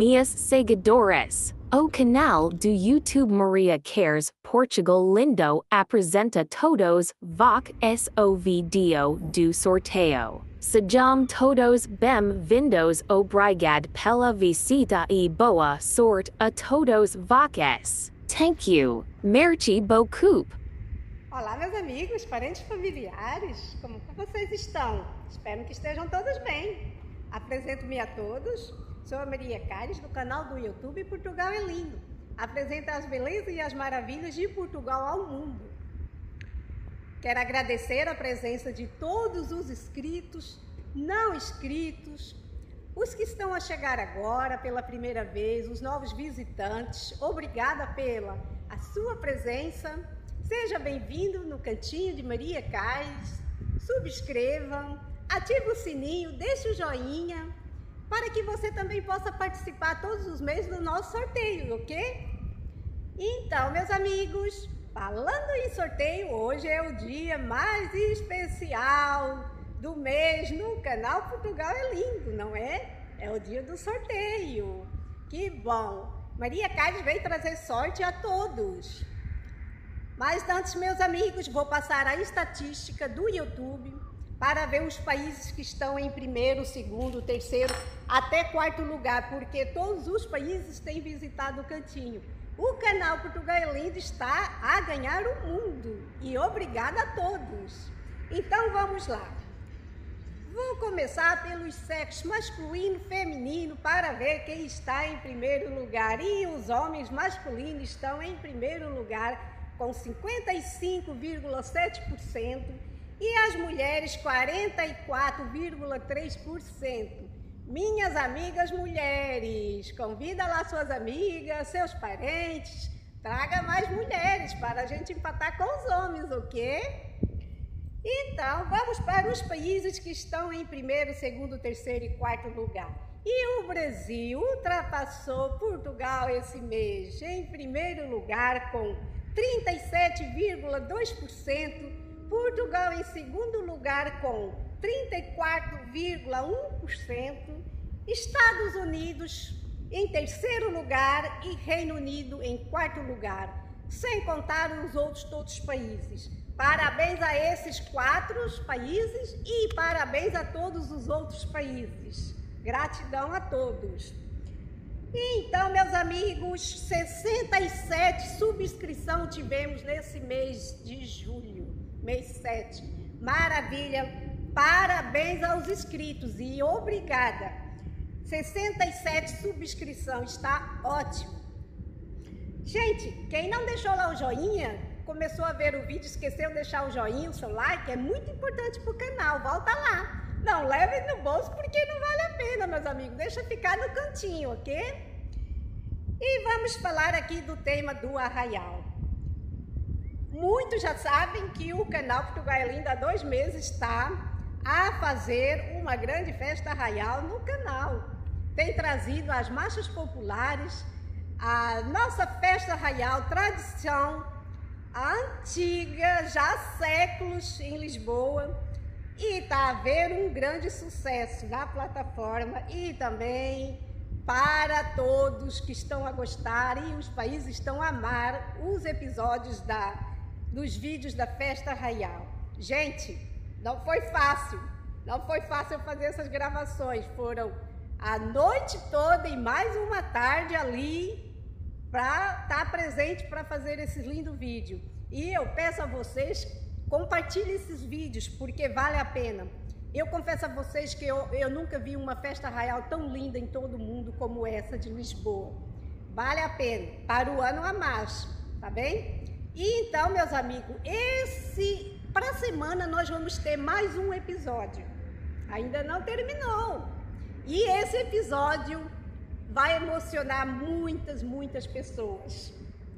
minhas seguidoras. O canal do YouTube Maria Cares Portugal Lindo apresenta todos vocês o vídeo do sorteio. Sejam todos bem-vindos. Obrigado pela visita e boa sorte a todos vocês. Thank you. Merci beaucoup. Olá, meus amigos, parentes familiares, como vocês estão? Espero que estejam todos bem. Apresento-me a todos, sou a Maria Cares, do canal do YouTube Portugal é Lindo. Apresento as belezas e as maravilhas de Portugal ao mundo. Quero agradecer a presença de todos os inscritos, não inscritos, os que estão a chegar agora pela primeira vez, os novos visitantes. Obrigada pela a sua presença. Seja bem-vindo no cantinho de Maria Cares, subscrevam, ative o sininho, deixe o joinha, para que você também possa participar todos os meses do nosso sorteio, ok? Então, meus amigos, falando em sorteio, hoje é o dia mais especial do mês no canal Portugal é Lindo, não é? É o dia do sorteio. Que bom! Maria Cares veio trazer sorte a todos. Mas antes, meus amigos, vou passar a estatística do YouTube para ver os países que estão em primeiro, segundo, terceiro, até quarto lugar, porque todos os países têm visitado o cantinho. O canal Portugal é Lindo está a ganhar o mundo e obrigada a todos. Então vamos lá. Vou começar pelos sexos masculino e feminino para ver quem está em primeiro lugar. E os homens masculinos estão em primeiro lugar com 55,7% e as mulheres 44,3%. Minhas amigas mulheres, convida lá suas amigas, seus parentes, traga mais mulheres para a gente empatar com os homens, ok? Então, vamos para os países que estão em primeiro, segundo, terceiro e quarto lugar. E o Brasil ultrapassou Portugal esse mês em primeiro lugar com 37,2%, Portugal em segundo lugar com 34,1%, Estados Unidos em terceiro lugar e Reino Unido em quarto lugar, sem contar os outros todos os países. Parabéns a esses 4 países e parabéns a todos os outros países. Gratidão a todos. Então, meus amigos, 67 subscrições tivemos nesse mês de julho, mês 7. Maravilha! Parabéns aos inscritos e obrigada! 67 subscrições, está ótimo! Gente, quem não deixou lá o joinha, começou a ver o vídeo, esqueceu de deixar o joinha, o seu like, é muito importante para o canal, volta lá! Não leve no bolso porque não vale a pena, meus amigos. Deixa ficar no cantinho, ok? E vamos falar aqui do tema do arraial. Muitos já sabem que o canal Portugal é Lindo há 2 meses está a fazer uma grande festa arraial no canal. Tem trazido as marchas populares, a nossa festa arraial, tradição antiga, já há séculos em Lisboa. E está a haver um grande sucesso na plataforma e também para todos que estão a gostar e os países estão a amar os episódios dos vídeos da Festa Arraial. Gente, não foi fácil fazer essas gravações. Foram a noite toda e mais uma tarde ali para estar presente para fazer esse lindo vídeo. E eu peço a vocês, compartilhe esses vídeos, porque vale a pena. Eu confesso a vocês que eu nunca vi uma festa arraial tão linda em todo o mundo como essa de Lisboa. Vale a pena, para o ano a mais, tá bem? E então, meus amigos, para a semana nós vamos ter mais um episódio. Ainda não terminou. E esse episódio vai emocionar muitas pessoas.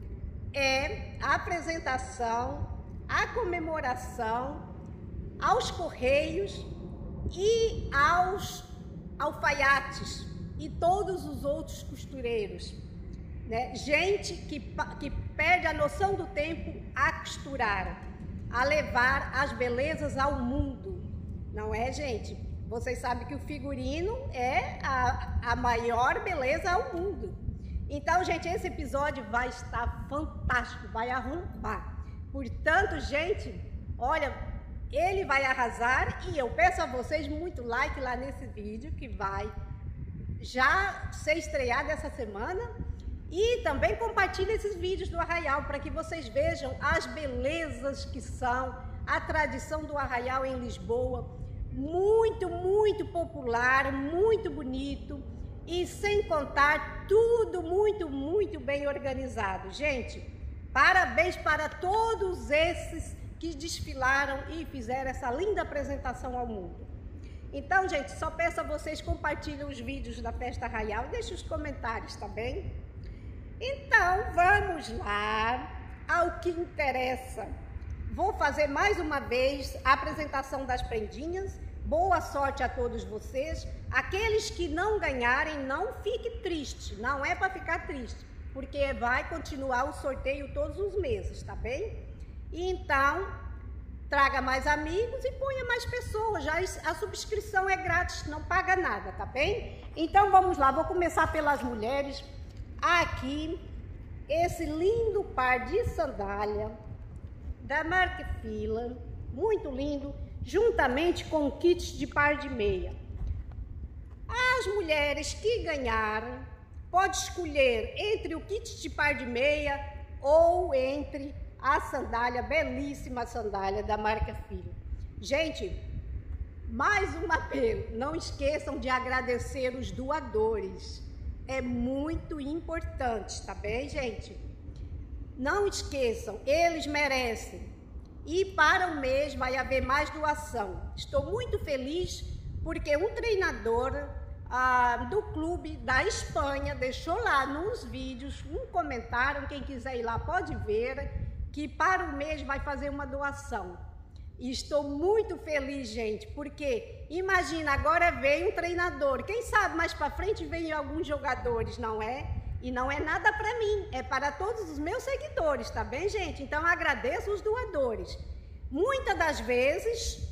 É a apresentação, a comemoração aos correios e aos alfaiates e todos os outros costureiros, né? Gente que perde a noção do tempo a costurar, a levar as belezas ao mundo, não é, gente? Vocês sabem que o figurino é a maior beleza ao mundo. Então, gente, esse episódio vai estar fantástico, vai arrombar. Portanto, gente, olha, ele vai arrasar e eu peço a vocês muito like lá nesse vídeo que vai já ser estreado essa semana. E também compartilhe esses vídeos do Arraial para que vocês vejam as belezas que são a tradição do Arraial em Lisboa. Muito, muito popular, muito bonito e sem contar tudo muito, muito bem organizado. Gente, parabéns para todos esses que desfilaram e fizeram essa linda apresentação ao mundo. Então, gente, só peço a vocês compartilhem os vídeos da Festa Arraial, deixem os comentários, tá bem? Então, vamos lá ao que interessa. Vou fazer mais uma vez a apresentação das prendinhas. Boa sorte a todos vocês. Aqueles que não ganharem, não fique triste. Não é para ficar triste, porque vai continuar o sorteio todos os meses, tá bem? E então, traga mais amigos e ponha mais pessoas. Já a subscrição é grátis, não paga nada, tá bem? Então, vamos lá. Vou começar pelas mulheres. Aqui, esse lindo par de sandália da marca Fila, muito lindo, juntamente com o kit de par de meia. As mulheres que ganharam, pode escolher entre o kit de par de meia ou entre a sandália, belíssima sandália da marca Fila. Gente, mais um apelo, não esqueçam de agradecer os doadores. É muito importante, tá bem, gente? Não esqueçam, eles merecem. E para o mês vai haver mais doação. Estou muito feliz porque um treinador do clube da Espanha deixou lá nos vídeos um comentário, quem quiser ir lá pode ver, que para o mês vai fazer uma doação. E estou muito feliz, gente, porque imagina, agora vem um treinador, quem sabe mais para frente vem alguns jogadores, não é? E não é nada para mim, é para todos os meus seguidores, tá bem, gente? Então agradeço os doadores. Muitas das vezes,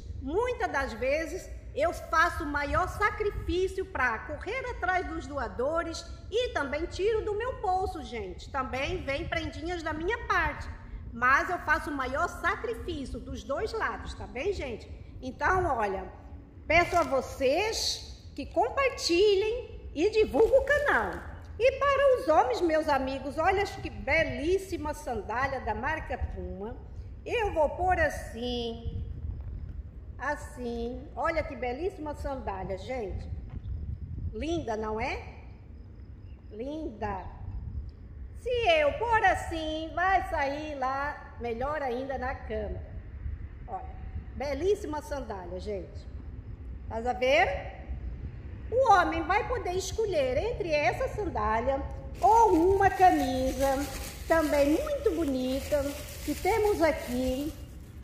eu faço o maior sacrifício para correr atrás dos doadores e também tiro do meu bolso, gente. Também vem prendinhas da minha parte. Mas eu faço o maior sacrifício dos dois lados, tá bem, gente? Então, olha, peço a vocês que compartilhem e divulguem o canal. E para os homens, meus amigos, olha que belíssima sandália da marca Puma. Eu vou pôr assim, olha que belíssima sandália, gente. Linda, não é? Linda. Se eu pôr assim, vai sair lá, melhor ainda na câmera. Olha, belíssima sandália, gente. Estás a ver? O homem vai poder escolher entre essa sandália ou uma camisa, também muito bonita, que temos aqui.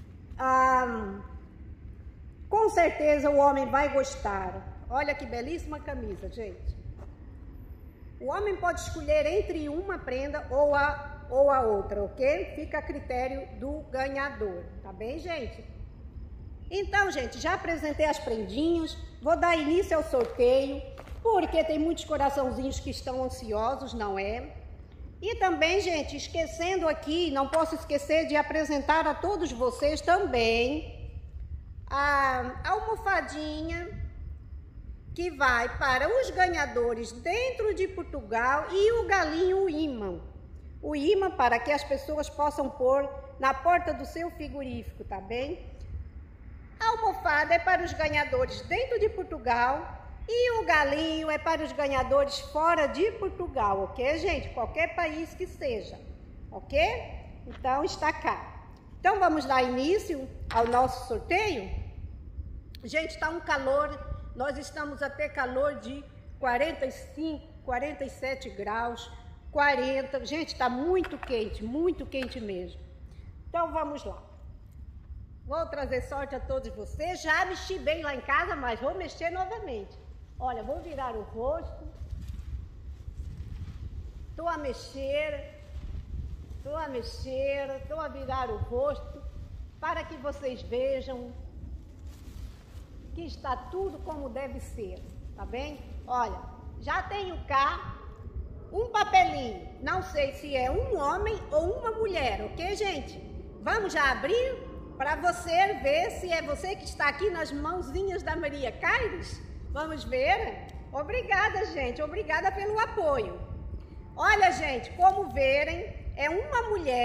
Com certeza o homem vai gostar. Olha que belíssima camisa, gente. O homem pode escolher entre uma prenda ou a outra, ok? Fica a critério do ganhador, tá bem, gente? Então, gente, já apresentei as prendinhas, vou dar início ao sorteio, porque tem muitos coraçãozinhos que estão ansiosos, não é? E também, gente, esquecendo aqui, não posso esquecer de apresentar a todos vocês também a almofadinha que vai para os ganhadores dentro de Portugal e o galinho imã. O imã para que as pessoas possam pôr na porta do seu frigorífico, tá bem? A almofada é para os ganhadores dentro de Portugal e o galinho é para os ganhadores fora de Portugal, ok, gente? Qualquer país que seja, ok? Então, está cá. Então, vamos dar início ao nosso sorteio? Gente, está um calor, nós estamos a ter calor de 45, 47 graus, 40. Gente, está muito quente mesmo. Então, vamos lá. Vou trazer sorte a todos vocês. Já mexi bem lá em casa, mas vou mexer novamente. Olha, vou virar o rosto. Estou a virar o rosto para que vocês vejam que está tudo como deve ser, tá bem? Olha, já tenho cá um papelinho, não sei se é um homem ou uma mulher, ok, gente? Vamos já abrir para você ver se é você que está aqui nas mãozinhas da Maria Caires? Vamos ver? Obrigada, gente, obrigada pelo apoio. Olha, gente, como verem, é uma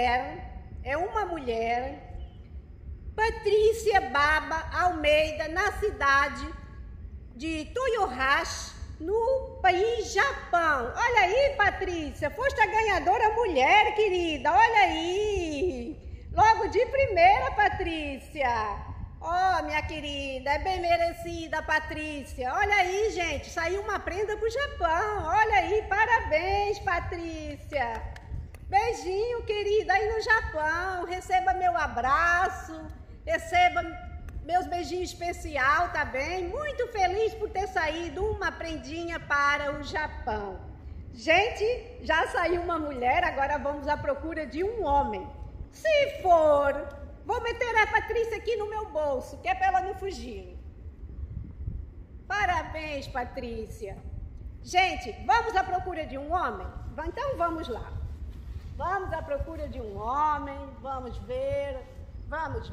mulher, Patrícia Baba Almeida, na cidade de Toyohashi, no país Japão. Olha aí, Patrícia, foste a ganhadora mulher, querida, olha aí. Logo de primeira, Patrícia. Oh, minha querida, é bem merecida, Patrícia. Olha aí, gente, saiu uma prenda pro Japão. Olha aí, parabéns, Patrícia. Beijinho, querida, aí no Japão. Receba meu abraço, receba meus beijinhos especial, tá bem? Muito feliz por ter saído uma prendinha para o Japão. Gente, já saiu uma mulher, agora vamos à procura de um homem. Se for, vou meter a Patrícia aqui no meu bolso, que é para ela não fugir. Parabéns, Patrícia. Gente, vamos à procura de um homem? Então vamos lá. Vamos à procura de um homem, vamos ver. Vamos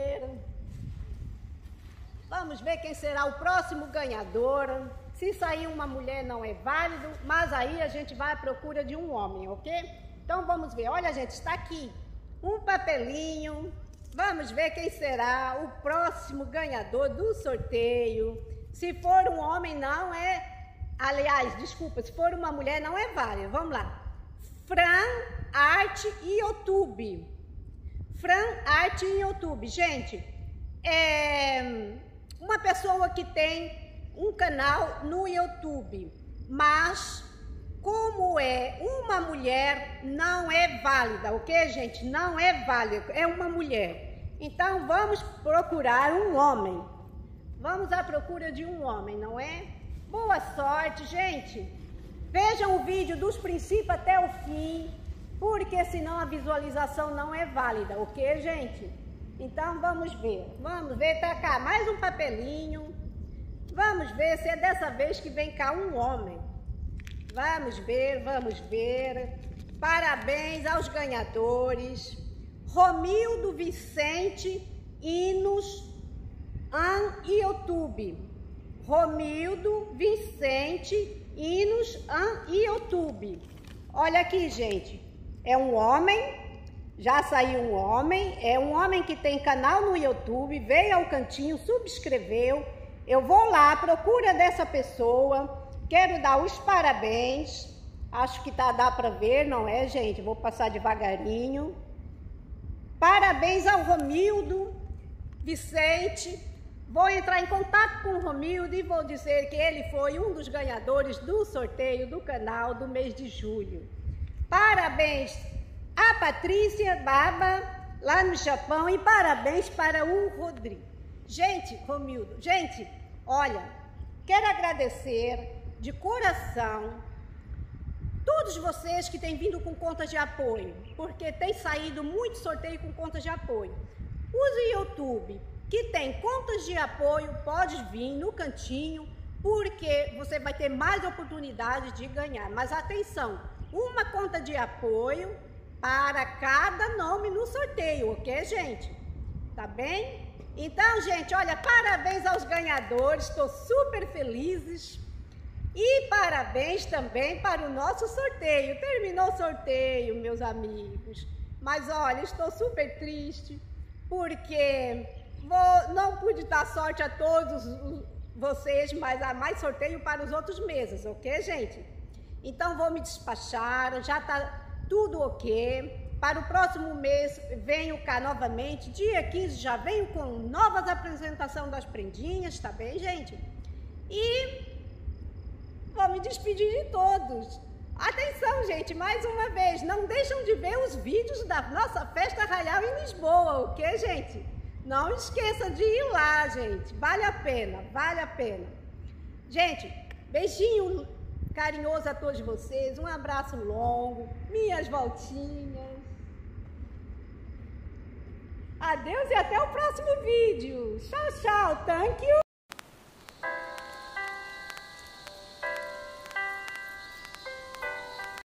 ver quem será o próximo ganhador. Se sair uma mulher não é válido, mas aí a gente vai à procura de um homem, ok? Então vamos ver. Olha, gente, está aqui um papelinho. Vamos ver quem será o próximo ganhador do sorteio. Se for um homem, não é... Aliás, desculpa, se for uma mulher, não é válido. Vamos lá. Fran Arte e YouTube. Fran Arte e YouTube. Gente, é uma pessoa que tem um canal no YouTube, mas como é uma mulher, não é válida, ok, gente? Não é válida, é uma mulher. Então, vamos procurar um homem. Vamos à procura de um homem, não é? Boa sorte, gente. Vejam o vídeo dos princípios até o fim, porque senão a visualização não é válida, ok, gente? Então, vamos ver, tá cá mais um papelinho. Vamos ver se é dessa vez que vem cá um homem. Vamos ver. Parabéns aos ganhadores. Romildo Vicente Inos e YouTube. Romildo Vicente Inos e YouTube. Olha aqui, gente. É um homem. Já saiu um homem. É um homem que tem canal no YouTube. Veio ao cantinho, subscreveu. Eu vou lá à procura dessa pessoa. Quero dar os parabéns. Acho que dá para ver, não é, gente? Vou passar devagarinho. Parabéns ao Romildo Vicente. Vou entrar em contato com o Romildo e vou dizer que ele foi um dos ganhadores do sorteio do canal do mês de julho. Parabéns a Patrícia Baba, lá no Japão, e parabéns para o Rodrigo. Gente, Romildo, gente, olha, quero agradecer de coração todos vocês que têm vindo com contas de apoio, porque tem saído muito sorteio com contas de apoio. Use o YouTube, que tem contas de apoio, pode vir no cantinho, porque você vai ter mais oportunidades de ganhar. Mas atenção, uma conta de apoio para cada nome no sorteio, ok, gente? Tá bem? Então, gente, olha, parabéns aos ganhadores, estou super feliz. E parabéns também para o nosso sorteio. Terminou o sorteio, meus amigos. Mas olha, estou super triste porque não pude dar sorte a todos vocês, mas há mais sorteio para os outros meses, ok, gente? Então vou me despachar, já está tudo ok. Para o próximo mês venho cá novamente, dia 15 já venho com novas apresentações das prendinhas, tá bem, gente? E vou me despedir de todos. Atenção, gente, mais uma vez, não deixam de ver os vídeos da nossa festa arraial em Lisboa, ok, gente? Não esqueçam de ir lá, gente, vale a pena, vale a pena. Gente, beijinho carinhoso a todos vocês, um abraço longo, minhas voltinhas. Adeus e até o próximo vídeo. Tchau, tchau, thank you.